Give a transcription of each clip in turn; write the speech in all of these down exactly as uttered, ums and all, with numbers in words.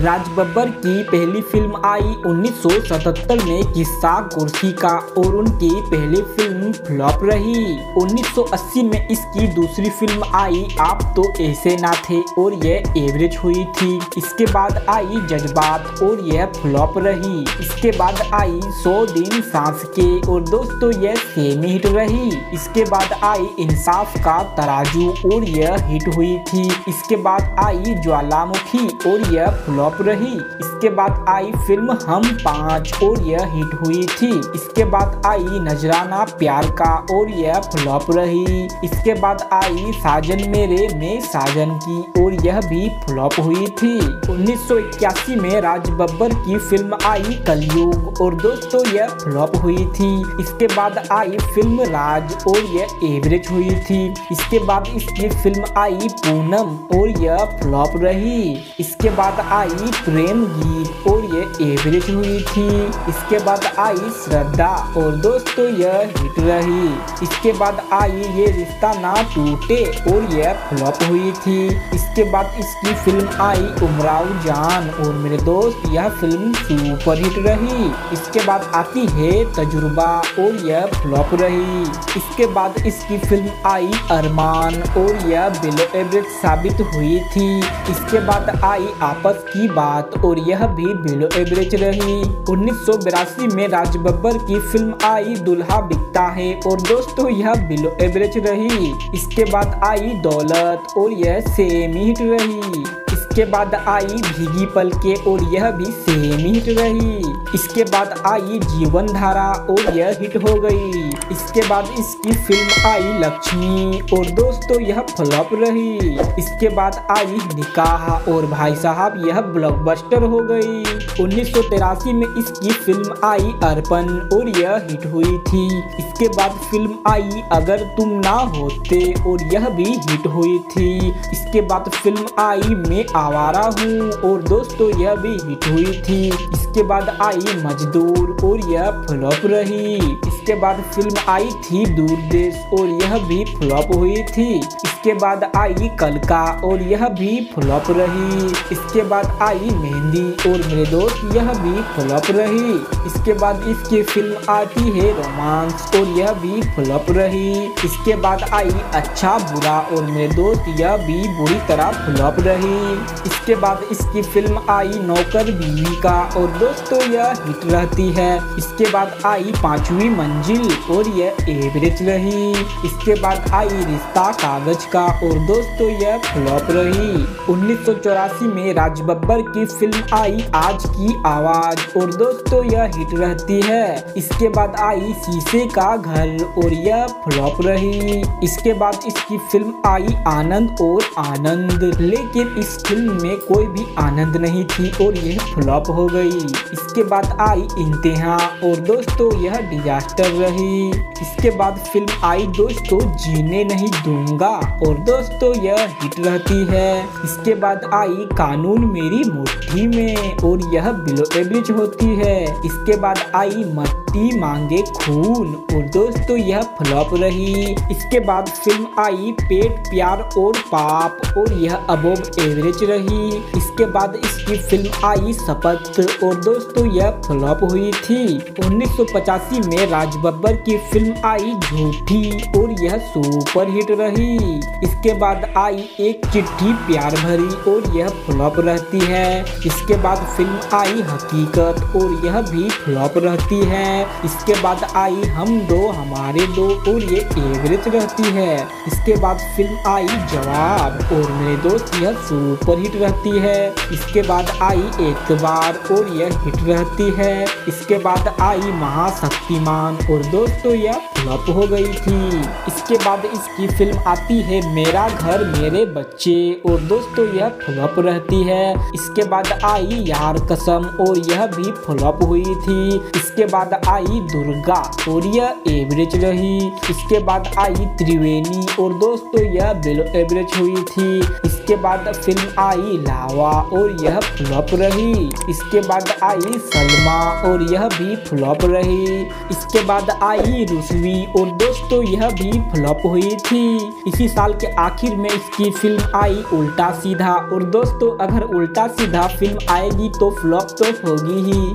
राज बब्बर की पहली फिल्म आई उन्नीस सौ सतहत्तर में किस्सा कुर्सी का और उनकी पहली फिल्म फ्लॉप रही। उन्नीस सौ अस्सी में इसकी दूसरी फिल्म आई आप तो ऐसे ना थे और यह एवरेज हुई थी। इसके बाद आई जज्बात और यह फ्लॉप रही। इसके बाद आई सौ दिन सांस के और दोस्तों यह सेमी हिट रही। इसके बाद आई इंसाफ का तराजू और यह हिट हुई थी। इसके बाद आई ज्वालामुखी और यह फ्लॉप रही। इसके बाद आई फिल्म हम पाँच और यह हिट हुई थी। इसके बाद आई नजराना प्यार का और यह फ्लॉप रही। इसके बाद आई साजन मेरे में साजन की और यह भी फ्लॉप हुई थी। उन्नीस सौ इक्यासी में राज बब्बर की फिल्म आई कलयुग और दोस्तों यह फ्लॉप हुई थी। इसके बाद आई फिल्म राज और यह एवरेज हुई थी। इसके बाद इसकी फिल्म आई पूनम और यह फ्लॉप रही। इसके बाद आई प्रेम गीत और यह एवरेज हुई थी। इसके बाद आई श्रद्धा और दोस्तों यह हिट रही। इसके बाद आई ये रिश्ता ना टूटे और यह फ्लॉप हुई थी। इसके बाद इसकी फिल्म आई उमराव जान और मेरे दोस्त यह फिल्म सुपर हिट रही। इसके बाद आती है तजुर्बा और यह फ्लॉप रही। इसके बाद इसकी फिल्म आई अरमान और यह बिलो एवरेज साबित हुई थी। इसके बाद आई आपस की बात और यह भी बिलो एवरेज रही। उन्नीस सौ बिरासी में राज बब्बर की फिल्म आई दुल्हा बिकता है और दोस्तों यह बिलो एवरेज रही। इसके बाद आई दौलत और यह सेमी हिट रही। इसके बाद आई भीगी पलके और यह भी सेमी हिट रही। इसके बाद आई जीवन धारा और यह हिट हो गई। इसके बाद इसकी फिल्म आई लक्ष्मी और दोस्तों यह फ्लॉप रही। इसके बाद आई निकाह और भाई साहब यह ब्लॉकबस्टर हो गई। उन्नीस सौ तिरासी में इसकी फिल्म आई अर्पण और यह हिट हुई थी। इसके बाद फिल्म आई अगर तुम ना होते और यह भी हिट हुई थी। इसके बाद फिल्म आई मैं आवारा हूँ और दोस्तों यह भी हिट हुई थी। इसके बाद आई मजदूर और यह फ्लॉप रही। इसके बाद फिल्म आई थी दूर देश और यह भी फ्लॉप हुई थी। इसके बाद आई कलका और यह भी फ्लॉप रही। इसके बाद आई मेहंदी और मेरे दोस्त यह भी फ्लॉप रही। इसके बाद इसकी फिल्म आती है रोमांस और यह भी फ्लॉप रही। इसके बाद आई अच्छा बुरा और मेरे दोस्त यह भी बुरी तरह फ्लॉप रही। इसके बाद इसकी फिल्म आई नौकर बीवी का और दोस्तों यह हिट रहती है। इसके बाद आई पांचवी मंजिल और यह एवरेज रही। इसके बाद आई रिश्ता कागज का और दोस्तों यह फ्लॉप रही। उन्नीस सौ चौरासी में राज बब्बर की फिल्म आई आज की आवाज और दोस्तों यह हिट रहती है। इसके बाद आई शीशे का घर और यह फ्लॉप रही। इसके बाद इसकी फिल्म आई आनंद और आनंद, लेकिन इस फिल्म में कोई भी आनंद नहीं थी और यह फ्लॉप हो गई। इसके बाद आई इंतहा और दोस्तों यह डिजास्टर रही। इसके बाद फिल्म आई दोस्तों जीने नहीं दूंगा और दोस्तों यह हिट रहती है। इसके बाद आई कानून मेरी मुट्ठी में और यह बिलो एवरेज होती है। इसके बाद आई मट्टी मांगे खून और दोस्तों यह फ्लॉप रही। इसके बाद फिल्म आई पेट प्यार और पाप और यह अबोव एवरेज रही। इसके बाद इसकी फिल्म आई शपथ और दोस्तों यह फ्लॉप हुई थी। उन्नीस सौ पचासी में राज बब्बर की फिल्म आई झूठी और यह सुपर हिट रही। इसके बाद आई एक चिट्ठी प्यार भरी और यह फ्लॉप रहती है। इसके बाद फिल्म आई हकीकत और यह भी फ्लॉप रहती है। इसके बाद आई हम दो हमारे दो और ये एवरेज रहती है। इसके बाद फिल्म आई जवाब और मेरे दोस्त यह सुपर हिट रहती है। इसके बाद आई एतबार और यह हिट रहती है। इसके बाद आई महाशक्तिमान और दोस्तों यह फ्लॉप हो गई थी। इसके बाद इसकी फिल्म आती है मेरा घर मेरे बच्चे और दोस्तों यह फ्लॉप रहती है। इसके बाद आई यार कसम और यह भी फ्लॉप हुई थी। इसके बाद आई दुर्गा और यह एवरेज रही। इसके बाद आई त्रिवेणी और दोस्तों यह बिलो एवरेज हुई थी। इसके बाद फिल्म आई लावा और यह फ्लॉप रही। इसके बाद आई सलमा और यह भी फ्लॉप रही। इसके बाद आई रुस्वी हुई और दोस्तों यह भी फ्लॉप हुई थी। इसी साल के आखिर में इसकी फिल्म आई उल्टा सीधा और दोस्तों अगर उल्टा सीधा फिल्म आएगी तो फ्लॉप तो होगी ही।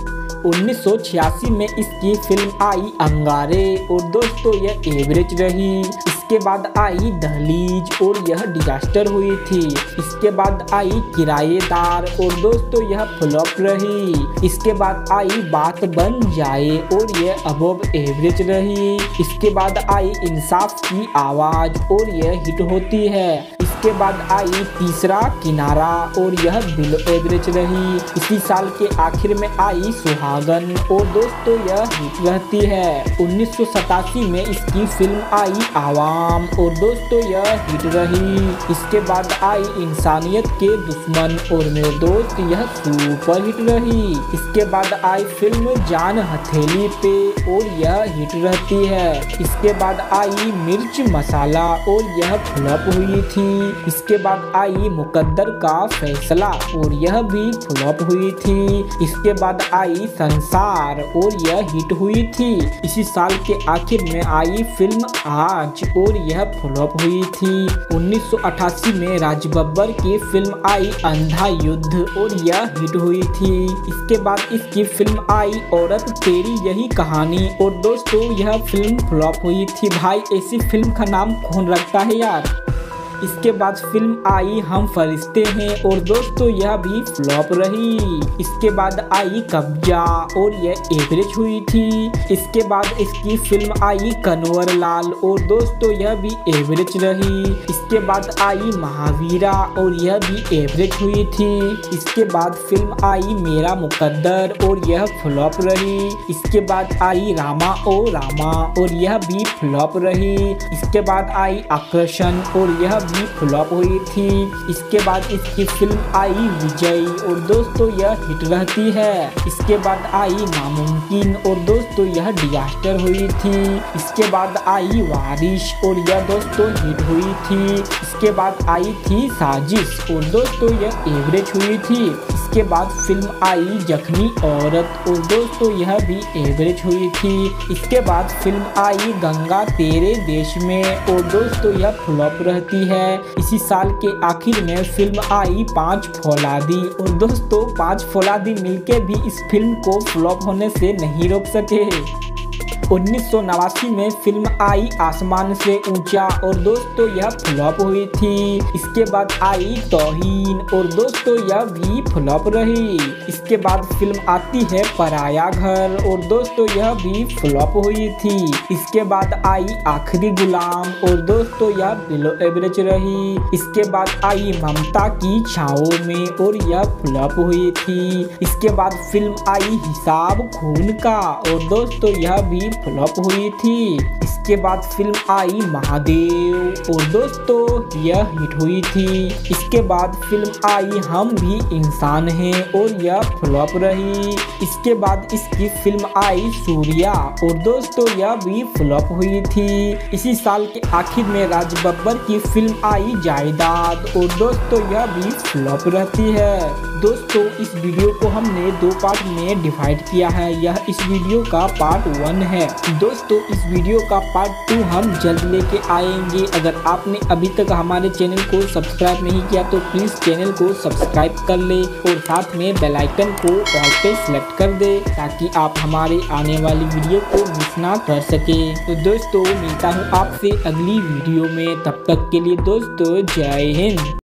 उन्नीस सौ छियासी में इसकी फिल्म आई अंगारे और दोस्तों यह एवरेज रही। इसके बाद आई दहलीज और यह डिजास्टर हुई थी। इसके बाद आई किराएदार और दोस्तों यह फ्लॉप रही। इसके बाद आई बात बन जाए और यह अबव एवरेज रही। इसके बाद आई इंसाफ की आवाज और यह हिट होती है। इसके बाद आई तीसरा किनारा और यह बिलो एवरेज रही। इसी साल के आखिर में आई सुहागन और दोस्तों यह हिट रहती है। उन्नीस सौ सतासी में इसकी फिल्म आई आवाम और दोस्तों यह हिट रही। इसके बाद आई इंसानियत के दुश्मन और मेरे दोस्त यह सुपर हिट रही। इसके बाद आई फिल्म जान हथेली पे और यह हिट रहती है। इसके बाद आई मिर्च मसाला और यह फ्लॉप हुई थी। इसके बाद आई मुकद्दर का फैसला और यह भी फ्लॉप हुई थी। इसके बाद आई संसार और यह हिट हुई थी। इसी साल के आखिर में आई फिल्म आज और यह फ्लॉप हुई थी। उन्नीस सौ अठासी में राज बब्बर की फिल्म आई अंधा युद्ध और यह हिट हुई थी। इसके बाद इसकी फिल्म आई औरत तेरी यही कहानी और दोस्तों यह फिल्म फ्लॉप हुई थी। भाई ऐसी फिल्म का नाम कौन रखता है यार। इसके बाद फिल्म आई हम फरिश्ते हैं और दोस्तों यह भी फ्लॉप रही। इसके बाद आई कब्जा और यह एवरेज हुई थी। इसके बाद इसकी फिल्म आई कन्वर लाल और दोस्तों यह भी एवरेज रही। इसके बाद आई महावीरा और यह भी एवरेज हुई थी। इसके बाद फिल्म आई मेरा मुकद्दर और यह फ्लॉप रही। इसके बाद आई रामा ओ रामा और यह भी फ्लॉप रही। इसके बाद आई आकर्षण और यह भी फ्लॉप हुई थी। इसके बाद इसकी फिल्म आई विजय और दोस्तों यह हिट रहती है। इसके बाद आई नामुमकिन और दोस्तों यह डिजास्टर हुई थी। इसके बाद आई वारिश और यह दोस्तों हिट हुई थी। इसके बाद आई थी साजिश और दोस्तों यह एवरेज हुई थी। इसके बाद फिल्म आई जख्मी औरत और दोस्तों यह भी एवरेज हुई थी। इसके बाद फिल्म आई गंगा तेरे देश में और दोस्तों यह फ्लॉप रहती है। इसी साल के आखिर में फिल्म आई पांच फौलादी और दोस्तों पांच फौलादी मिलके भी इस फिल्म को फ्लॉप होने से नहीं रोक सके। उन्नीस सौ नवासी में फिल्म आई आसमान से ऊंचा और दोस्तों यह फ्लॉप हुई थी। इसके बाद आई तौहीन और दोस्तों यह भी फ्लॉप रही। इसके बाद फिल्म आती है पराया घर और दोस्तों यह भी फ्लॉप हुई थी। इसके बाद आई आखिरी गुलाम और दोस्तों यह बिलो एवरेज रही। इसके बाद आई ममता की छाओं में और यह फ्लॉप हुई थी। इसके बाद फिल्म आई हिसाब खून का और दोस्तों यह भी फ्लॉप हुई थी। इसके बाद फिल्म आई महादेव और दोस्तों यह हिट हुई थी। इसके बाद फिल्म आई हम भी इंसान हैं और यह फ्लॉप रही। इसके बाद इसकी फिल्म आई सूर्या और दोस्तों यह भी फ्लॉप हुई थी। इसी साल के आखिर में राज बब्बर की फिल्म आई जायदाद और दोस्तों यह भी फ्लॉप रहती है। दोस्तों इस वीडियो को हमने दो पार्ट में डिवाइड किया है। यह इस वीडियो का पार्ट वन है। दोस्तों इस वीडियो का पार्ट टू हम जल्द लेके आएंगे। अगर आपने अभी तक हमारे चैनल को सब्सक्राइब नहीं किया तो प्लीज चैनल को सब्सक्राइब कर ले और साथ में बेल आइकन को ऑल पे सेलेक्ट कर दे ताकि आप हमारे आने वाली वीडियो को मिस ना कर सके। तो दोस्तों मिलता हूँ आपसे अगली वीडियो में, तब तक के लिए दोस्तों जय हिंद।